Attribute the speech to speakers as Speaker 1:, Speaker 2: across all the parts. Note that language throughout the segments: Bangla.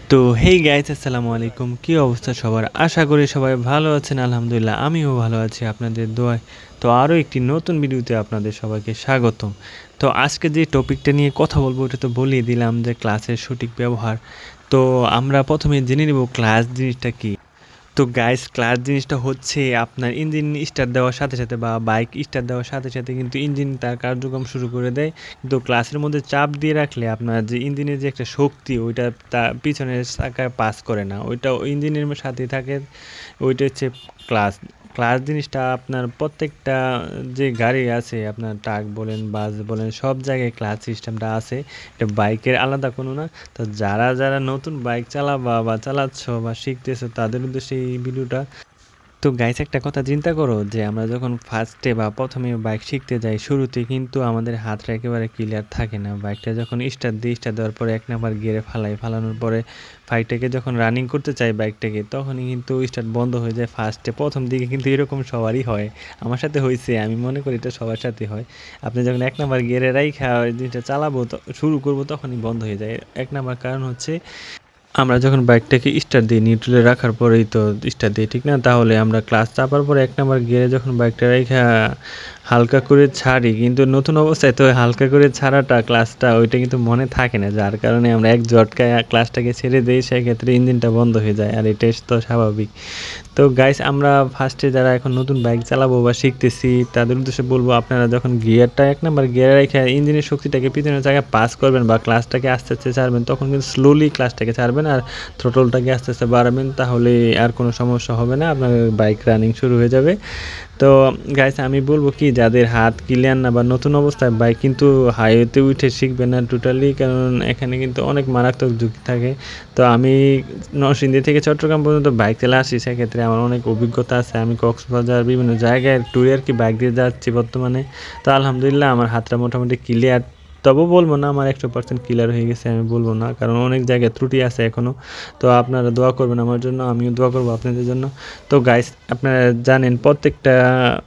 Speaker 1: তো হেই গাইস, আসসালামু আলাইকুম। কি অবস্থা সবার? আশা করি সবাই ভালো আছেন। আলহামদুলিল্লাহ আমিও ভালো আছি আপনাদের দোয়ায়। তো আরও একটি নতুন ভিডিওতে আপনাদের সবাইকে স্বাগতম। তো আজকে যে টপিকটা নিয়ে কথা বলবো ওটা তো বলেই দিলাম, যে ক্লাসের সঠিক ব্যবহার। তো আমরা প্রথমে জেনে নেব ক্লাস জিনিসটা কি। তো গাইস, ক্লাচ জিনিসটা হচ্ছে আপনার ইঞ্জিন স্টার্ট দেওয়ার সাথে সাথে বা বাইক স্টার্ট দেওয়ার সাথে সাথে কিন্তু ইঞ্জিন তার কার্যক্রম শুরু করে দেয়। কিন্তু ক্লাচের মধ্যে চাপ দিয়ে রাখলে আপনার যে ইঞ্জিনের যে একটা শক্তি ওইটা তার পিছনের চাকায় পাস করে না, ওইটা ইঞ্জিনের সাথেই থাকে। ওইটা হচ্ছে ক্লাচ। ক্লাচ জিনিসটা আপনার প্রত্যেকটা যে গাড়ি আছে, আপনার ট্রাক বলেন বাস বলেন, সব জায়গায় ক্লাচ সিস্টেমটা আছে। এটা বাইকের আলাদা কোনো না। তো যারা যারা নতুন বাইক চালাবা বা চালাচ্ছ বা শিখতেছো তাদের উদ্দেশ্যে এই ভিডিওটা। তো গাইস, একটা কথা চিন্তা করো, যে আমরা যখন ফার্স্টে বা প্রথমে বাইক শিখতে যাই, শুরুতে কিন্তু আমাদের হাতটা একেবারে ক্লিয়ার থাকে না। বাইকটা যখন স্টার্ট দেওয়ার পরে 1 নাম্বার গিয়ারে ফালানোর পরে বাইকটাকে যখন রানিং করতে চাই বাইকটাকে, তখনই কিন্তু স্টার্ট বন্ধ হয়ে যায় ফার্স্টে প্রথম দিকে। কিন্তু এরকম সবারই হয়, আমার সাথে হয়েছে, আমি মনে করি এটা সবার সাথে হয়। আপনি যখন 1 নাম্বার গিয়ারে রাইখা জিনিসটা চালাবো শুরু করবো, তখনই বন্ধ হয়ে যায়। 1 নাম্বার কারণ হচ্ছে আমরা যখন বাইকটাকে স্টার্ট দিই, নিউট্রালে রাখার পরেই তো স্টার্ট দিই, ঠিক না? তাহলে আমরা ক্লাচ চাপার পরে 1 নাম্বার গিয়ারে যখন বাইকটা রাইখা হালকা করে ছাড়ি, কিন্তু নতুন অবস্থায় তো হালকা করে ছাড়াটা ক্লাচটা ওইটা কিন্তু মনে থাকে না, যার কারণে আমরা এক ঝটকায় ক্লাচটাকে ছেড়ে দিই, সেক্ষেত্রে ইঞ্জিনটা বন্ধ হয়ে যায়। আর এটাই তো স্বাভাবিক। তো গাইস, আমরা ফার্স্টে যারা এখন নতুন বাইক চালাবো বা শিখতেছি তাদের উদ্দেশ্যে বলবো, আপনারা যখন গিয়ারটা 1 নাম্বার গিয়ারে রেখে ইঞ্জিনের শক্তিটাকে পিছনের জায়গায় পাস করবেন বা ক্লাচটাকে আস্তে আস্তে ছাড়বেন, তখন কিন্তু স্লোলি ক্লাচটাকে ছাড়বেন আর থ্রোটলটাকে আস্তে আস্তে বাড়াবেন। তাহলে আর কোনো সমস্যা হবে না, আপনার বাইক রানিং শুরু হয়ে যাবে। তো গাইস, আমি বলবো কি, যাদের হাত ক্লিয়ার না বা নতুন অবস্থায় বাইক কিন্তু হাইওয়েতে উঠে শিখবেন না টোটালি, কারণ এখানে কিন্তু অনেক মারাত্মক ঝুঁকি থাকে। তো আমি নরসিংদী থেকে চট্টগ্রাম পর্যন্ত বাইক চালা আসি, সেক্ষেত্রে আমার অনেক অভিজ্ঞতা আছে। আমি কক্সবাজার বিভিন্ন জায়গায় ট্যুরে আর কি বাইক দিয়ে যাচ্ছি বর্তমানে। তো আলহামদুলিল্লাহ আমার হাতটা মোটামুটি ক্লিয়ার। তবু বলবো না আমার 100% ক্লিয়ার হয়ে গেছে, আমি বলবো না, কারণ অনেক জায়গায় ত্রুটি আছে এখনও। তো আপনারা দোয়া করবেন আমার জন্য, আমিও দোয়া করবো আপনাদের জন্য। তো গাইস, আপনারা জানেন প্রত্যেকটা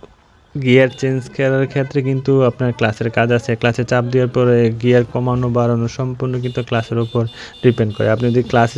Speaker 1: গিয়ার চেঞ্জ করার ক্ষেত্রে কিন্তু আপনার ক্লাচের কাজ আছে। ক্লাচে চাপ দেওয়ার পরে গিয়ার কমানো বাড়ানো সম্পূর্ণ কিন্তু ক্লাচের উপর ডিপেন্ড করে। আপনি যদি ক্লাচ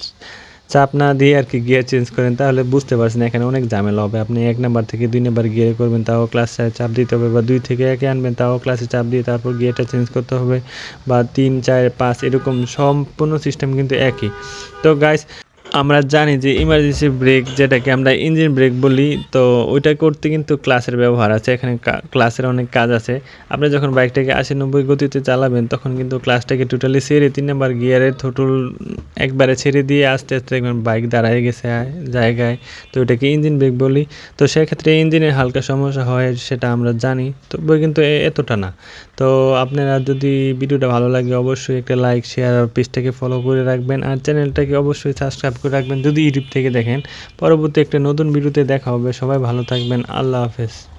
Speaker 1: চাপ না দিয়ে আর কি গিয়ার চেঞ্জ করেন, তাহলে বুঝতে পারছেন এখানে অনেক ঝামেলা হবে। আপনি 1 নাম্বার থেকে 2 নাম্বার গিয়ারে করবেন, তাও ক্লাচে চাপ দিতে হবে, বা 2 থেকে 1 আনবেন, তাও ক্লাচে চাপ দিয়ে তারপর গিয়ারটা চেঞ্জ করতে হবে, বা 3 4 5 এরকম সম্পূর্ণ সিস্টেম কিন্তু একই। তো গাইস, আমরা জানি যে ইমার্জেন্সি ব্রেক, যেটাকে আমরা ইঞ্জিন ব্রেক বলি, তো ওইটা করতে কিন্তু ক্লাচের ব্যবহার আছে। এখানে ক্লাচের অনেক কাজ আছে। আপনি যখন বাইকটাকে 80-90 গতিতে চালাবেন, তখন কিন্তু ক্লাচটাকে টোটালি ছেড়ে 3 নাম্বার গিয়ারের থ্রোটল একবারে ছেড়ে দিয়ে আস্তে আস্তে দেখবেন বাইক দাঁড়ায় গেছে জায়গায়। তো ওটাকে ইঞ্জিন ব্রেক বলি। তো সেক্ষেত্রে ইঞ্জিনের হালকা সমস্যা হয়, সেটা আমরা জানি, তবে কিন্তু এতটা না। তো আপনারা যদি ভিডিওটা ভালো লাগে, অবশ্যই একটা লাইক শেয়ার আর পেজটাকে ফলো করে রাখবেন, আর চ্যানেলটাকে অবশ্যই সাবস্ক্রাইব করে রাখবেন যদি ইউটিউব থেকে দেখেন। পরবর্তী একটা নতুন ভিডিওতে দেখা হবে। সবাই ভালো থাকবেন। আল্লাহ হাফেজ।